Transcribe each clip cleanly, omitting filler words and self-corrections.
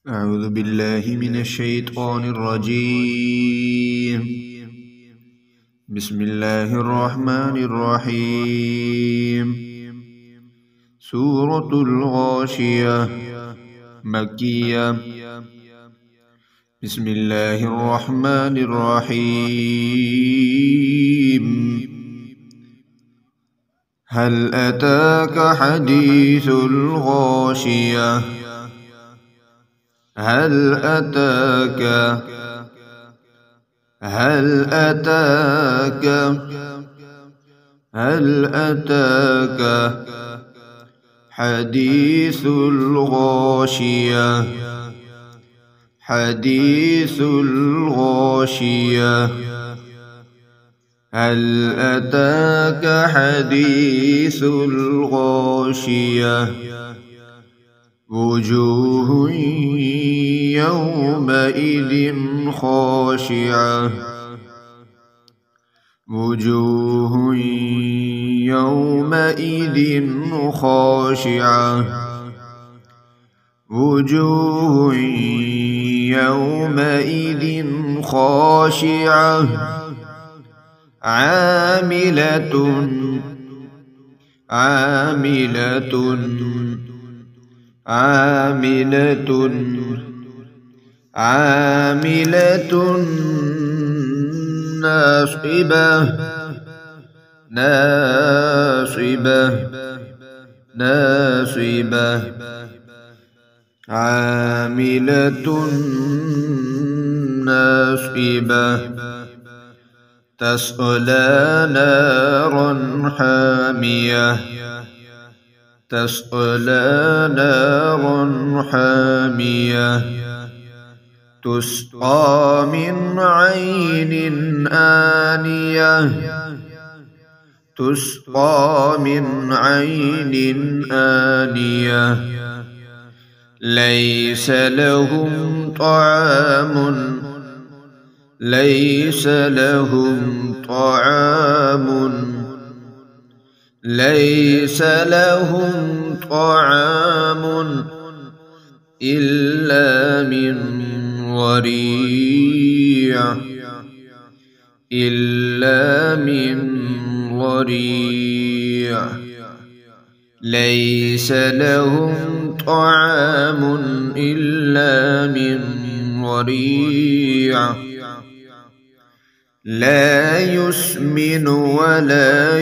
أعوذ بالله من الشيطان الرجيم. بسم الله الرحمن الرحيم. سورة الغاشية مكية. بسم الله الرحمن الرحيم. هل أتاك حديث الغاشية هل أتاك حديث الغاشية هل أتاك حديث الغاشية وجوه يومئذ خاشعة عاملة ناصبة تصلى نارا حامية تسقى من عين آنية ليس لهم طعام إلا من ضريع لا يسمن ولا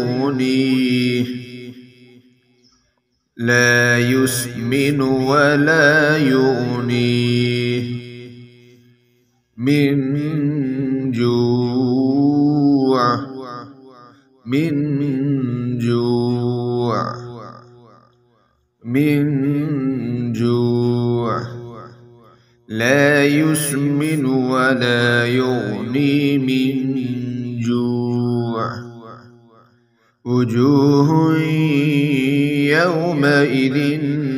يغني من جوع لا يسمن ولا يغني من جوع وجوه يومئذ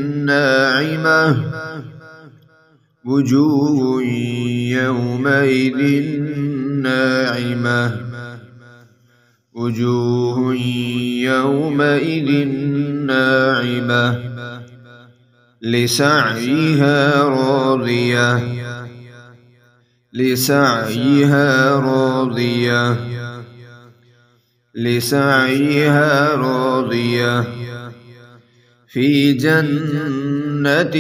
ناعمة لسعيها راضية في جنة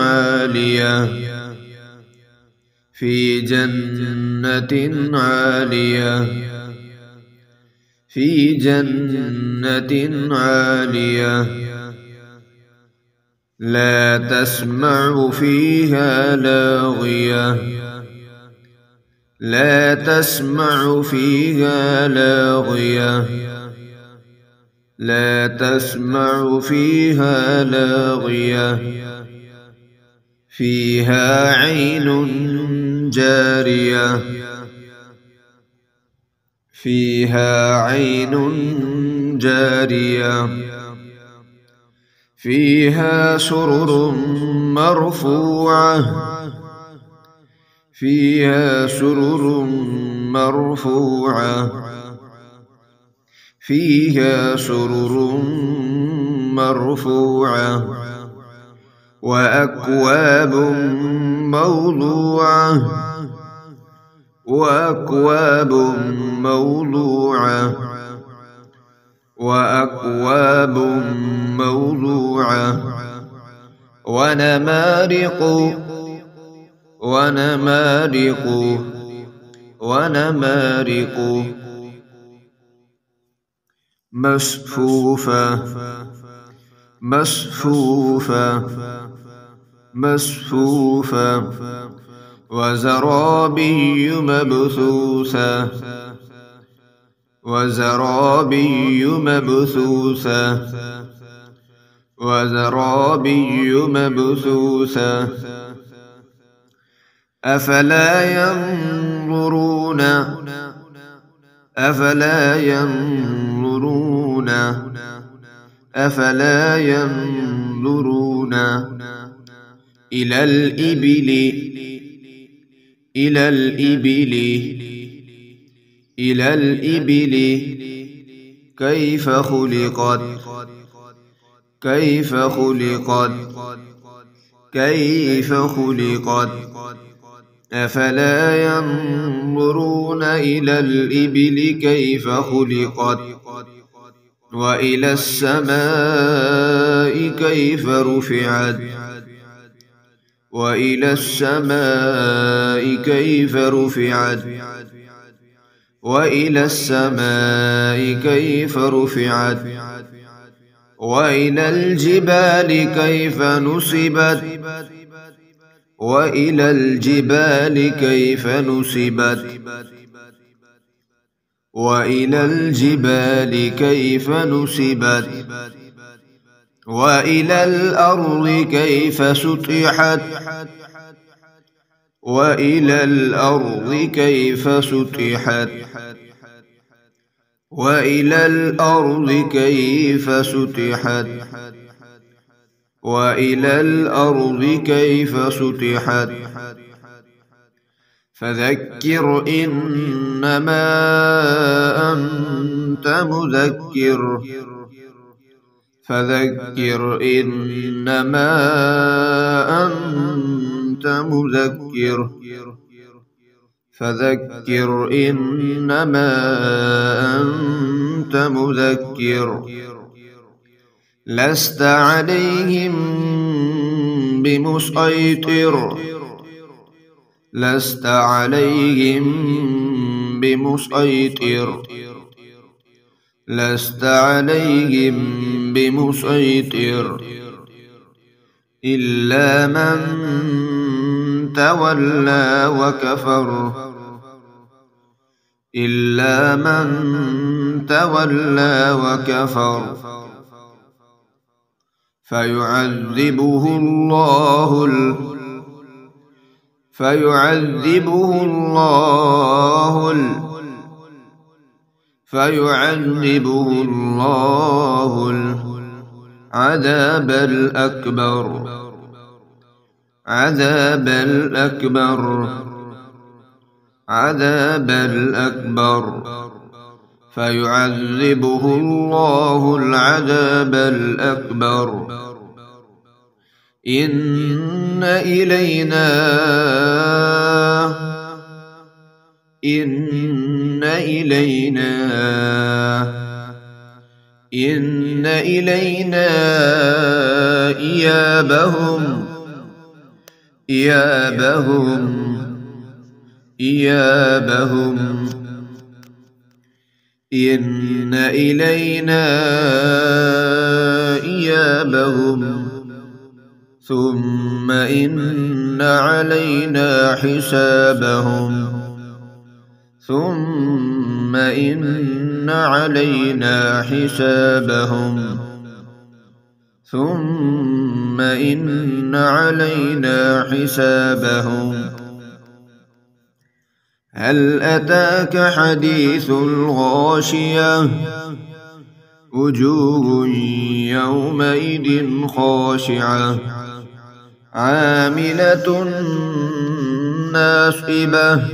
عالية لا تسمع فيها لاغية فيها عين جارية فيها سرر مرفوعة وأكواب موضوعة وأكواب موضوعة وأكواب موضوعة ونمارق ونمارق ونمارق مصفوفة مصفوفة مصفوفة وزرابي مبثوثة وزرابي مبثوثة وزرابي مبثوثة أفلا ينظرون أفلا ينظرون أفلا ينظرون إلى الإبل إلى الإبل إلى الإبل كيف خلقت كيف خلقت كيف خلقت أفلا ينظرون إلى الإبل كيف خلقت وإلى السماء كيف رفعت وإلى السماء كيف رفعت وإلى السماء كيف رفعت وإلى الجبال كيف نصبت وإلى الجبال كيف نصبت وإلى الجبال كيف نصبت وإلى الأرض كيف سطحت وإلى الأرض كيف سطحت وإلى الأرض كيف سطحت وإلى الأرض كيف سطحت فذكر إنما أنت مذكر فذكر إنما أنت مذكر فذكر إنما أنت مذكر لست عليهم بمسيطر لست عليهم بمسيطر لست عليهم بمسيطر إلا من تولى وكفر إلا من تولى وكفر فيعذبه الله فيعذبه الله العذاب الأكبر عذاب الأكبر عذاب الأكبر فيعذبه الله العذاب الأكبر إن إلينا إيابهم إن إلينا إيابهم ثم إن علينا حسابهم ثم إن علينا حسابهم ثم إن علينا حسابهم هل أتاك حديث الغاشية وجوه يومئذ خاشعة عاملة ناصبة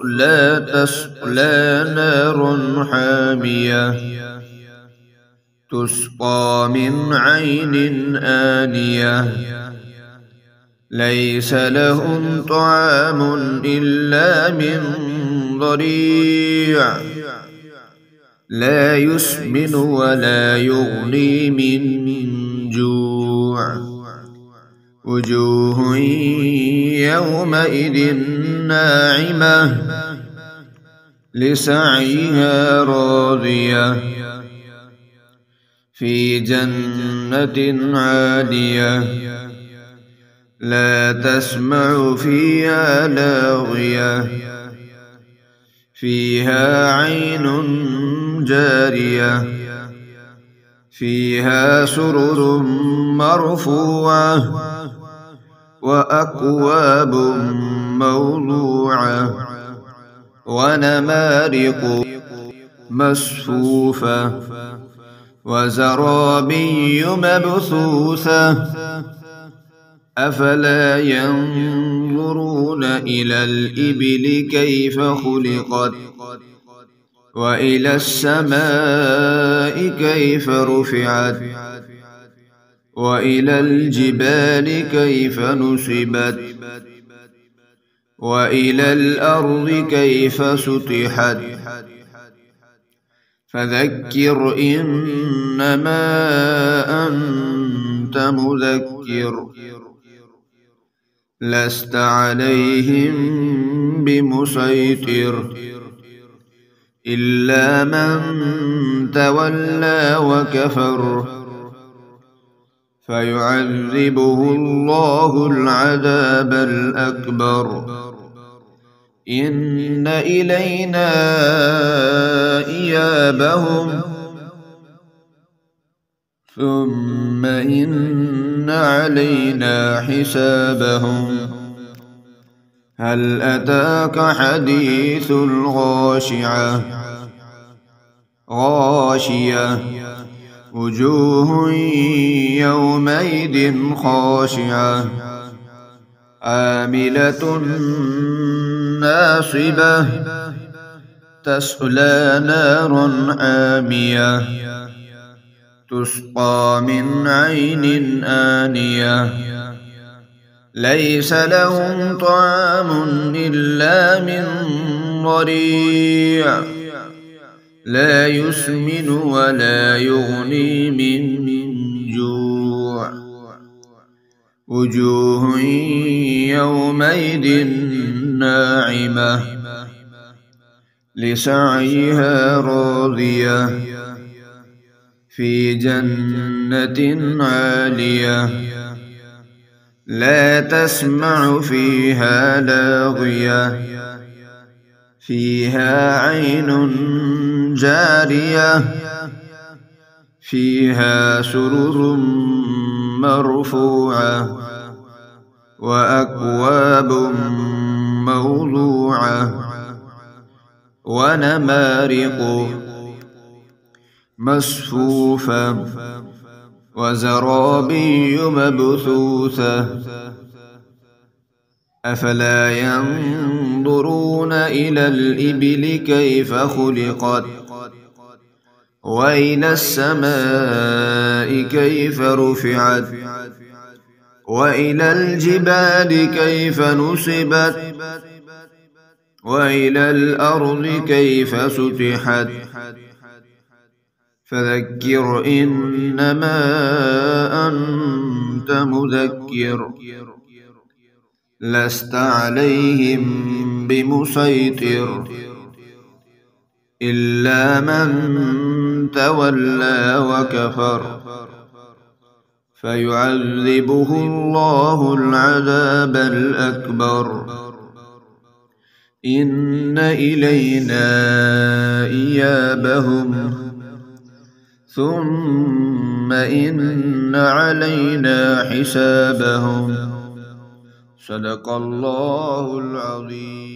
تصلى نار حامية تسقى من عين آنية ليس لهم طعام إلا من ضريع لا يسمن ولا يغني من جوع وجوه يومئذ ناعمة لسعيها راضية في جنة عالية لا تسمع فيها لاغية فيها عين جارية فيها سرر مرفوعة وأكواب موضوعة ونمارق مصفوفة وزرابي مبثوثة أفلا ينظرون إلى الإبل كيف خلقت وإلى السماء كيف رفعت وإلى الجبال كيف نصبت وإلى الأرض كيف سطحت فذكر إنما أنت مذكر لست عليهم بمسيطر إلا من تولى وكفر فيعذبه الله العذاب الأكبر إن إلينا إيابهم ثم إن علينا حسابهم هل أتاك حديث الغاشية غاشية وجوه يومئذ خاشعة عاملة ناصبة تصلى نارا حامية تسقى من عين آنية ليس لهم طعام إلا من ضريع لا يسمن ولا يغني من جوع وجوه يومئذ ناعمة لسعيها راضية في جنة عالية لا تسمع فيها لاغية فيها عين جارية فيها سرر مرفوعة وأكواب موضوعة ونمارق مصفوفة وزرابي مبثوثة أفلا ينظرون إلى الإبل كيف خلقت وإلى السماء كيف رفعت وإلى الجبال كيف نصبت وإلى الأرض كيف سطحت فذكر إنما أنت مذكر لست عليهم بمسيطر إلا من تولى وكفر فيعذبه الله العذاب الأكبر إن إلينا إيابهم ثم إن علينا حسابهم صدق الله العظيم.